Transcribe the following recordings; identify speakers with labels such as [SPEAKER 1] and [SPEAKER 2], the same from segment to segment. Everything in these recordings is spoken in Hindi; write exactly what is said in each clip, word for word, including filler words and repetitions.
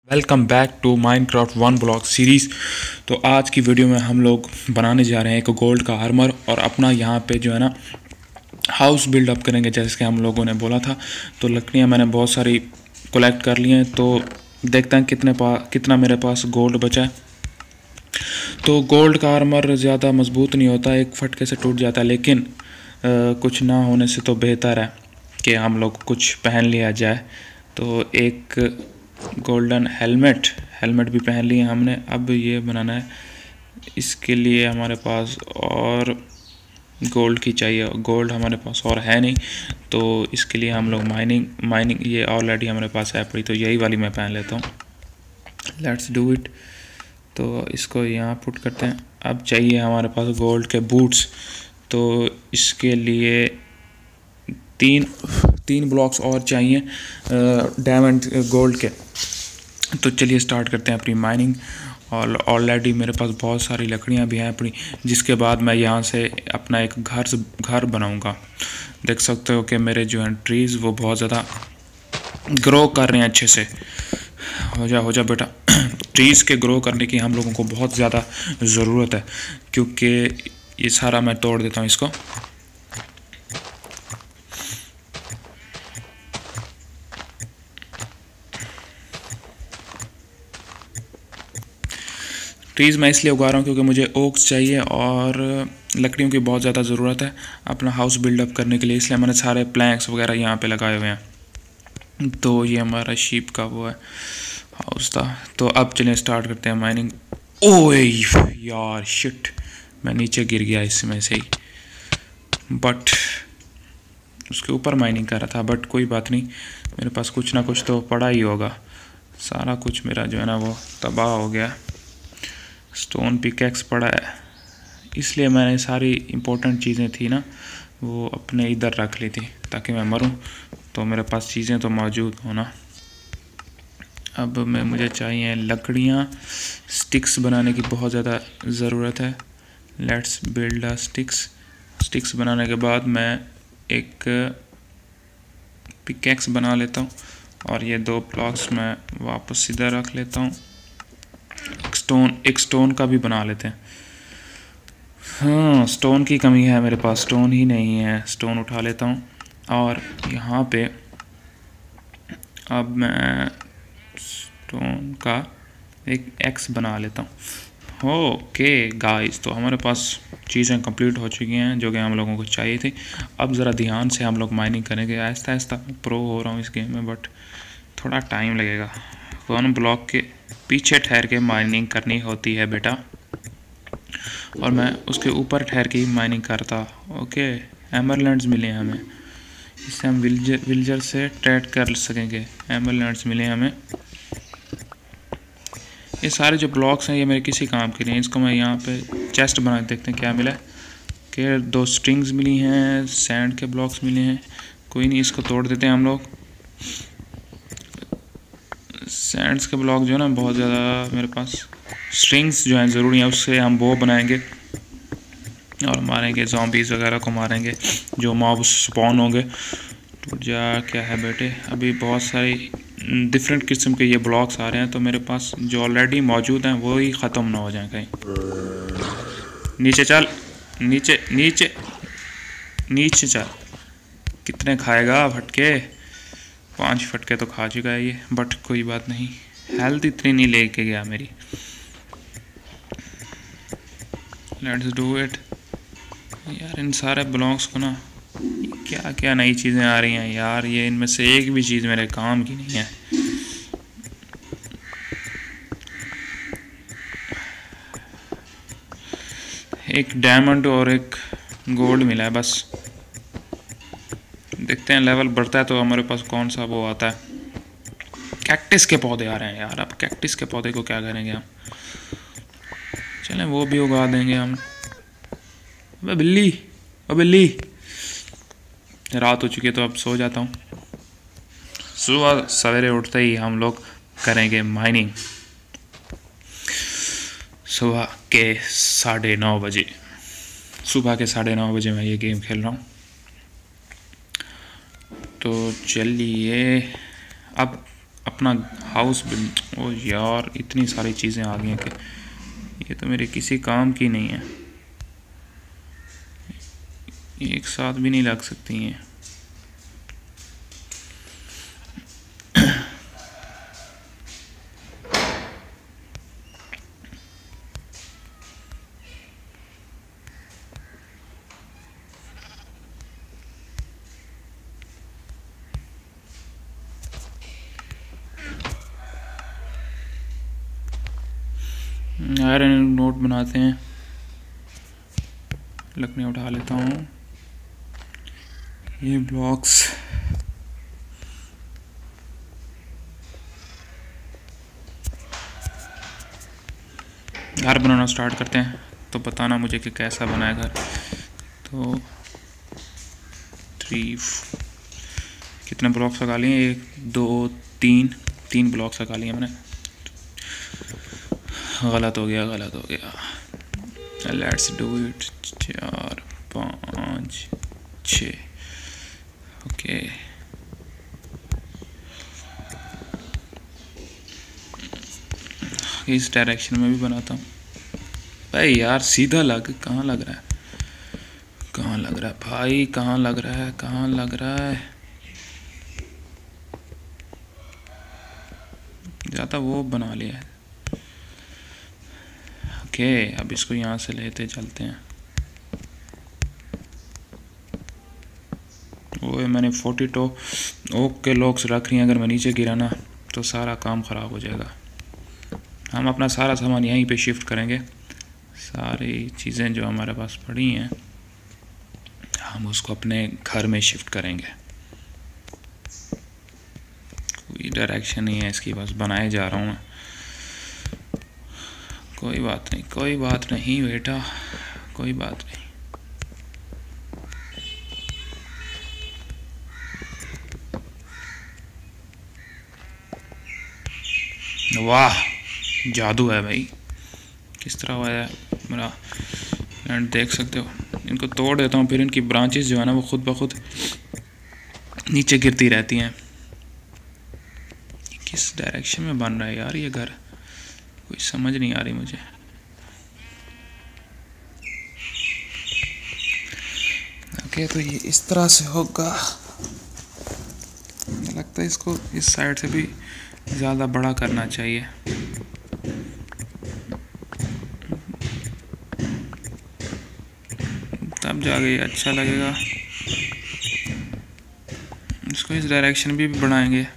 [SPEAKER 1] Welcome back to Minecraft one block series. तो आज की वीडियो में हम लोग बनाने जा रहे हैं एक गोल्ड का आर्मर और अपना यहाँ पे जो है ना हाउस बिल्डअप करेंगे जैसे कि हम लोगों ने बोला था। तो लकड़ियाँ मैंने बहुत सारी कलेक्ट कर ली हैं, तो देखते हैं कितने पास कितना मेरे पास गोल्ड बचा है। तो गोल्ड का आर्मर ज़्यादा मजबूत नहीं होता, एक फटके से टूट जाता है, लेकिन आ, कुछ ना होने से तो बेहतर है कि हम लोग कुछ पहन लिया जाए। तो एक गोल्डन हेलमेट हेलमेट भी पहन लिए हमने। अब ये बनाना है, इसके लिए हमारे पास और गोल्ड की चाहिए। गोल्ड हमारे पास और है नहीं, तो इसके लिए हम लोग माइनिंग माइनिंग ये ऑलरेडी हमारे पास है पड़ी, तो यही वाली मैं पहन लेता हूँ। Let's do it. तो इसको यहाँ पुट करते हैं। अब चाहिए हमारे पास गोल्ड के बूट्स, तो इसके लिए तीन तीन ब्लॉक्स और चाहिए डायमंड गोल्ड के। तो चलिए स्टार्ट करते हैं अपनी माइनिंग। और ऑलरेडी मेरे पास बहुत सारी लकड़ियां भी हैं अपनी, जिसके बाद मैं यहाँ से अपना एक घर घर बनाऊंगा। देख सकते हो कि मेरे जो हैं ट्रीज़ वो बहुत ज़्यादा ग्रो कर रहे हैं अच्छे से। हो जा हो जा बेटा। ट्रीज़ के ग्रो करने की हम लोगों को बहुत ज़्यादा ज़रूरत है, क्योंकि ये सारा मैं तोड़ देता हूँ इसको। ट्रीज़ मैं इसलिए उगा रहा हूँ क्योंकि मुझे ओक्स चाहिए और लकड़ियों की बहुत ज़्यादा ज़रूरत है अपना हाउस बिल्डअप करने के लिए, इसलिए मैंने सारे प्लैंक्स वगैरह यहाँ पे लगाए हुए हैं। तो ये हमारा शीप का वो है हाउस था। तो अब चलिए स्टार्ट करते हैं माइनिंग। ओए यार शिट, मैं नीचे गिर गया इसमें से ही, बट उसके ऊपर माइनिंग कर रहा था। बट कोई बात नहीं, मेरे पास कुछ ना कुछ तो पड़ा ही होगा। सारा कुछ मेरा जो है ना वो तबाह हो गया। स्टोन पिकैक्स पड़ा है, इसलिए मैंने सारी इम्पोर्टेंट चीज़ें थी ना वो अपने इधर रख ली थी, ताकि मैं मरूं तो मेरे पास चीज़ें तो मौजूद हो ना। अब मैं मुझे चाहिए लकड़ियाँ, स्टिक्स बनाने की बहुत ज़्यादा ज़रूरत है। Let's build a sticks. Sticks बनाने के बाद मैं एक पिकैक्स बना लेता हूँ और ये दो ब्लॉक्स मैं वापस इधर रख लेता हूँ। स्टोन एक स्टोन का भी बना लेते हैं। हाँ, स्टोन की कमी है मेरे पास, स्टोन ही नहीं है। स्टोन उठा लेता हूँ और यहाँ पे अब मैं स्टोन का एक एक्स बना लेता हूँ। ओके गाइस, तो हमारे पास चीज़ें कंप्लीट हो चुकी हैं जो कि हम लोगों को चाहिए थी। अब ज़रा ध्यान से हम लोग माइनिंग करेंगे। आहिस्ता आहिस्ता प्रो हो रहा हूँ इस गेम में, बट थोड़ा टाइम लगेगा। वन ब्लॉक के पीछे ठहर के माइनिंग करनी होती है बेटा, और मैं उसके ऊपर ठहर के ही माइनिंग करता। ओके, एमरलैंड्स मिले हमें, इससे हम विल्जर विल्जर से ट्रेड कर सकेंगे। एमरलैंड्स मिले हमें। ये सारे जो ब्लॉक्स हैं ये मेरे किसी काम के नहीं हैं। इसको मैं यहाँ पे चेस्ट बना के देखते हैं क्या मिला। कि दो स्ट्रिंग्स मिली हैं, सैंड के ब्लॉक्स मिले हैं। कोई नहीं, इसको तोड़ देते हैं हम लोग। सैंड्स के ब्लॉक जो है ना बहुत ज़्यादा मेरे पास, स्ट्रिंग्स जो हैं ज़रूरी हैं, उससे हम वो बनाएंगे और मारेंगे ज़ॉम्बीज़ वगैरह को, मारेंगे जो मॉब स्पॉन होंगे। तो जा क्या है बेटे, अभी बहुत सारी डिफरेंट किस्म के ये ब्लॉक्स आ रहे हैं, तो मेरे पास जो ऑलरेडी मौजूद हैं वो ही ख़त्म ना हो जाए कहीं। नीचे चल, नीचे नीचे नीचे चल। कितने खाएगा फटके? पांच फटके तो खा चुका है ये, बट कोई बात नहीं, हेल्थ इतनी नहीं लेके गया मेरी। Let's do it. यार इन सारे ब्लॉक्स को ना क्या क्या नई चीज़ें आ रही हैं यार, ये इनमें से एक भी चीज़ मेरे काम की नहीं है। एक डायमंड और एक गोल्ड मिला है बस। देखते हैं लेवल बढ़ता है तो हमारे पास कौन सा वो आता है। कैक्टिस के पौधे आ रहे हैं यार। अब कैक्टिस के पौधे को क्या करेंगे हम? चलें वो भी उगा देंगे हम। अबे बिल्ली, अबे बिल्ली, रात हो चुकी है तो अब सो जाता हूँ। सुबह सवेरे उठते ही हम लोग करेंगे माइनिंग। सुबह के साढ़े नौ बजे सुबह के साढ़े नौ बजे मैं ये गेम खेल रहा हूँ। तो चलिए अब अपना हाउस बिल्ड। ओ यार इतनी सारी चीज़ें आ गई हैं कि ये तो मेरे किसी काम की नहीं है, एक साथ भी नहीं लग सकती हैं। आयरन नोट बनाते हैं, लकड़ी उठा लेता हूँ। ये ब्लॉक्स घर बनाना स्टार्ट करते हैं, तो बताना मुझे कि कैसा बना है घर। तो थ्री कितने ब्लॉक्स लगा लिए, एक दो तीन तीन ब्लॉक्स लगा लिए मैंने। गलत हो गया गलत हो गया लेट्स डू इट। चार पाँच छ, ओके। इस डायरेक्शन में भी बनाता हूँ भाई। यार सीधा लग, कहाँ लग रहा है, कहाँ लग रहा है भाई, कहाँ लग रहा है, कहाँ लग रहा है। ज़्यादा वो बना लिया है। ओके अब इसको यहाँ से लेते चलते हैं। वो मैंने फोर्टी टो ओक के लॉक्स रख रही हैं, अगर मैं नीचे गिरा ना तो सारा काम ख़राब हो जाएगा। हम अपना सारा सामान यहीं पे शिफ्ट करेंगे, सारी चीज़ें जो हमारे पास पड़ी हैं हम उसको अपने घर में शिफ्ट करेंगे। कोई डायरेक्शन नहीं है इसकी, बस बनाए जा रहा हूँ मैं। कोई बात नहीं कोई बात नहीं बेटा, कोई बात नहीं। वाह जादू है भाई, किस तरह हुआ है मेरा एंड देख सकते हो। इनको तोड़ देता हूँ, फिर इनकी ब्रांचेस जो है ना वो खुद ब खुद नीचे गिरती रहती हैं। किस डायरेक्शन में बन रहा है यार ये घर, कोई समझ नहीं आ रही मुझे। ओके तो ये इस तरह से होगा, लगता है इसको इस साइड से भी ज़्यादा बड़ा करना चाहिए। तब जाके ये अच्छा लगेगा। इसको इस डायरेक्शन भी, भी बढ़ाएंगे।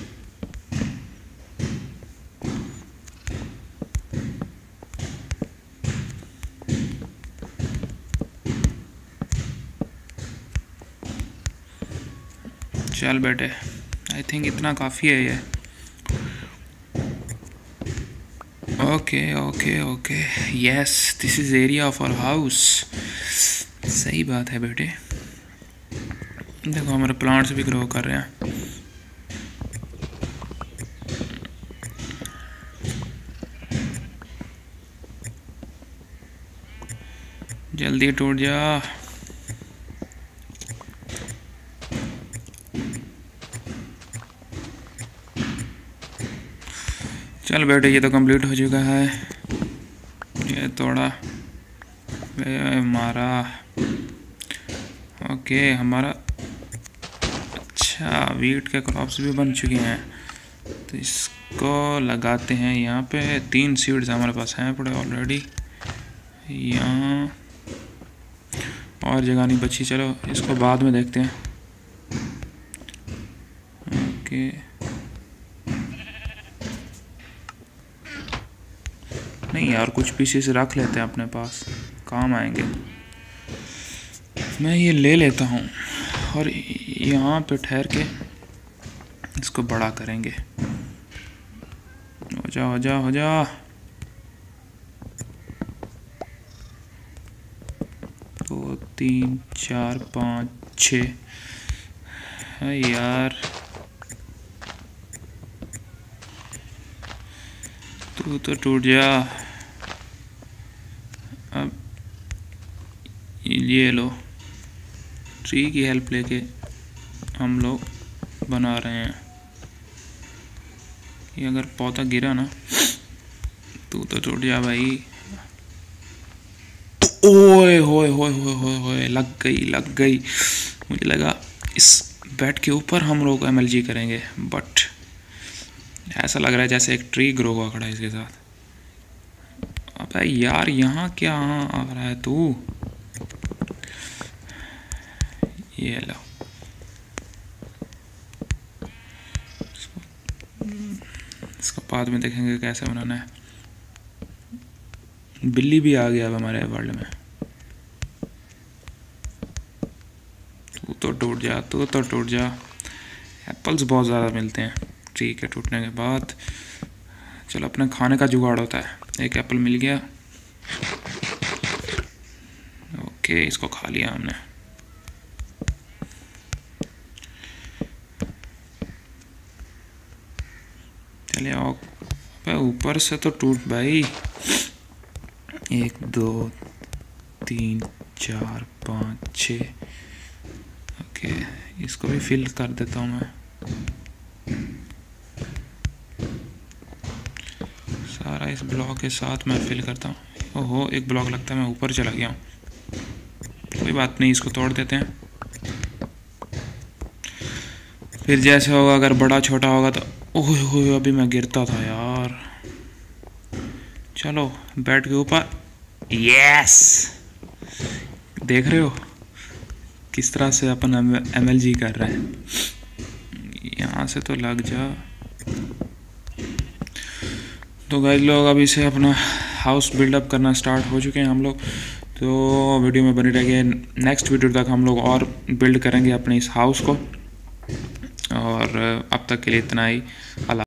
[SPEAKER 1] चल बेटे आई थिंक इतना काफ़ी है ये। Okay okay okay yes this is area of our house. सही बात है बेटे, देखो हमारे प्लांट्स भी ग्रो कर रहे हैं। जल्दी टूट जा। चल बेटे ये तो कंप्लीट हो चुका है, ये थोड़ा हमारा। ओके हमारा अच्छा वीट के क्रॉप्स भी बन चुके हैं, तो इसको लगाते हैं यहाँ पे। तीन सीड्स हमारे पास हैं पड़े ऑलरेडी, यहाँ और जगह नहीं बची। चलो इसको बाद में देखते हैं। ओके नहीं यार कुछ पीसेस रख लेते हैं अपने पास, काम आएंगे। मैं ये ले लेता हूँ और यहाँ पे ठहर के इसको बड़ा करेंगे। हो जा हो जा हो जा। दो तीन चार पाँच छः है यार, तू तो टूट जा। अब ये लो, ट्री की हेल्प लेके हम लोग बना रहे हैं। ये अगर पौधा गिरा ना तू तो टूट जा भाई। ओए होए होए होए होए होए, लग गई लग गई। मुझे लगा इस बेड के ऊपर हम लोग एम एल जी करेंगे, बट ऐसा लग रहा है जैसे एक ट्री ग्रो हुआ खड़ा है इसके साथ। अबे यार यहाँ क्या आ रहा है तू? ये लो, इसको बाद में देखेंगे कैसे बनाना है। बिल्ली भी आ गया अब हमारे वर्ल्ड में। तू तो टूट जा, तू तो टूट जा। एप्पल्स बहुत ज़्यादा मिलते हैं ट्री के टूटने के बाद। चलो अपने खाने का जुगाड़ होता है। एक एप्पल मिल गया, ओके इसको खा लिया हमने। चलिए आओ, ऊपर से तो टूट भाई। एक दो तीन चार पाँच छ, ओके इसको भी फिल कर देता हूँ मैं सारा। इस ब्लॉक के साथ मैं फिल करता हूँ। ओहो एक ब्लॉक लगता है मैं ऊपर चला गया हूँ। कोई बात नहीं, इसको तोड़ देते हैं। फिर जैसे होगा, अगर बड़ा छोटा होगा तो ओह हो, अभी मैं गिरता था यार। चलो बेड के ऊपर, यस देख रहे हो किस तरह से अपन एम एल जी कर रहे हैं। यहाँ से तो लग जा। तो गाइस लोग अभी से अपना हाउस बिल्डअप करना स्टार्ट हो चुके हैं हम लोग। तो वीडियो में बने रहिए, नेक्स्ट वीडियो तक हम लोग और बिल्ड करेंगे अपने इस हाउस को। और अब तक के लिए इतना ही। अल्लाह।